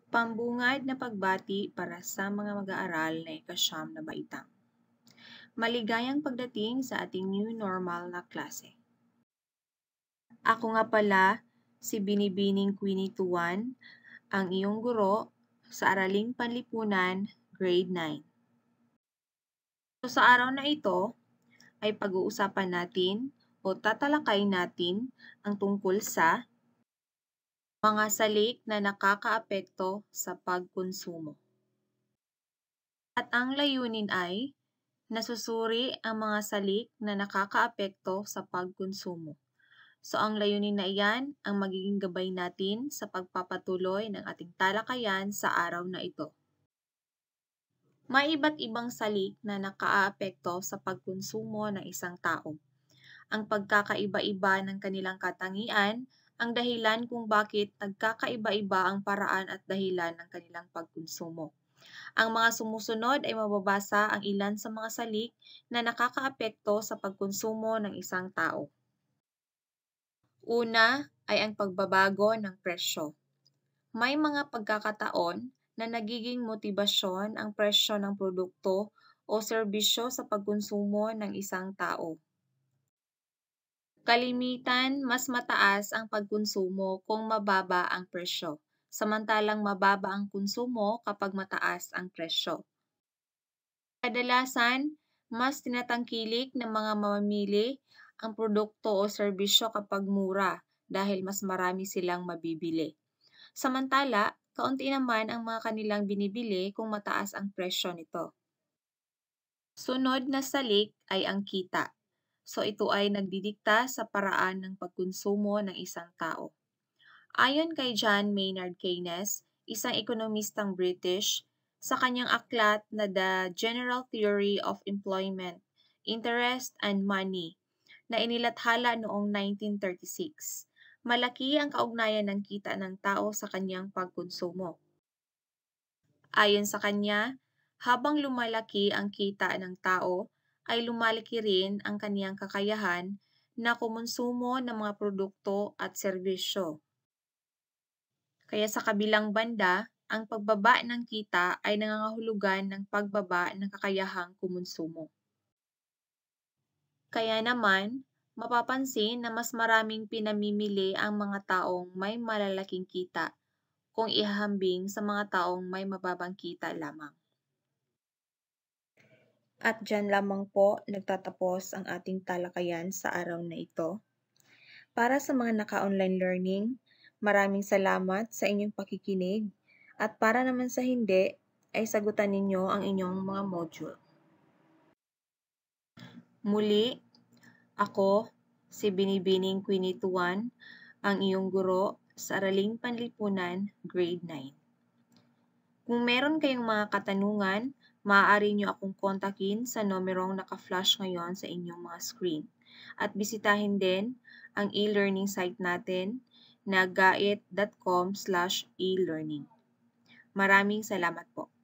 Pambungad na pagbati para sa mga mag-aaral na ika-9 na baitang. Maligayang pagdating sa ating new normal na klase. Ako nga pala si Binibining Queenie Tuan, ang iyong guro sa Araling Panlipunan, Grade 9. So, sa araw na ito ay pag-uusapan natin o tatalakayin natin ang tungkol sa mga salik na nakakaapekto sa pagkonsumo. At ang layunin ay nasusuri ang mga salik na nakakaapekto sa pagkonsumo. So ang layunin na iyan ang magiging gabay natin sa pagpapatuloy ng ating talakayan sa araw na ito. May iba't ibang salik na nakaaapekto sa pagkonsumo ng isang tao. Ang pagkakaiba-iba ng kanilang katangian ang dahilan kung bakit nagkakaiba-iba ang paraan at dahilan ng kanilang pagkonsumo. Ang mga sumusunod ay mababasa ang ilan sa mga salik na nakakaapekto sa pagkonsumo ng isang tao. Una ay ang pagbabago ng presyo. May mga pagkakataon na nagiging motibasyon ang presyo ng produkto o serbisyo sa pagkonsumo ng isang tao. Kalimitan, mas mataas ang pagkonsumo kung mababa ang presyo, samantalang mababa ang konsumo kapag mataas ang presyo. Kadalasan, mas tinatangkilik ng mga mamimili ang produkto o serbisyo kapag mura dahil mas marami silang mabibili. Samantala, kaunti naman ang mga kanilang binibili kung mataas ang presyo nito. Sunod na salik ay ang kita. So ito ay nagdidikta sa paraan ng pagkonsumo ng isang tao. Ayon kay John Maynard Keynes, isang ekonomistang British, sa kanyang aklat na The General Theory of Employment, Interest and Money na inilathala noong 1936, malaki ang kaugnayan ng kita ng tao sa kanyang pagkonsumo. Ayon sa kanya, habang lumalaki ang kita ng tao, ay lumalaki rin ang kaniyang kakayahan na kumonsumo ng mga produkto at serbisyo. Kaya sa kabilang banda, ang pagbaba ng kita ay nangangahulugan ng pagbaba ng kakayahang kumonsumo. Kaya naman, mapapansin na mas maraming pinamimili ang mga taong may malalaking kita kung ihahambing sa mga taong may mababang kita lamang. At dyan lamang po nagtatapos ang ating talakayan sa araw na ito. Para sa mga naka-online learning, maraming salamat sa inyong pakikinig at para naman sa hindi, ay sagutan ninyo ang inyong mga module. Muli, ako si Binibining Queenie Tuan, ang iyong guro sa Araling Panlipunan, Grade 9. Kung meron kayong mga katanungan, maaari nyo akong kontakin sa numerong naka-flash ngayon sa inyong mga screen. At bisitahin din ang e-learning site natin na gaitf.com/elearning. Maraming salamat po.